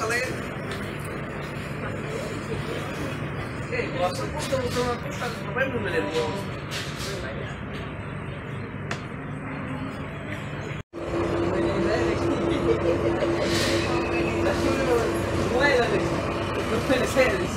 masa লাগে এই গল্প করতে করতে সবাই মনে নেব Bueno,